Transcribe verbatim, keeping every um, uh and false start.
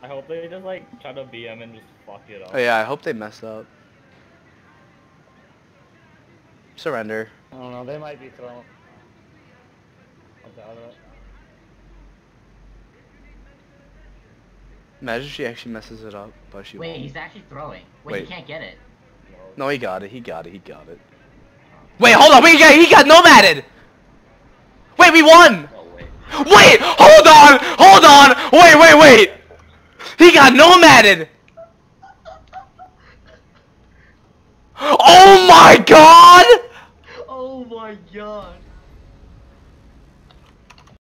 I hope they just like try to B M and just fuck it up. Oh yeah, I hope they mess up. Surrender. I don't know, they might be throwing. I doubt it. Imagine she actually messes it up, but she Wait, won't. he's actually throwing. Wait, Wait. he can't get it. No, he got it. He got it. He got it. Wait, hold on. Wait, he got, he got nomaded. Wait, we won. Oh wait. Wait, hold on. Hold on. Wait, wait, wait. He got nomaded. Oh my god. Oh my god.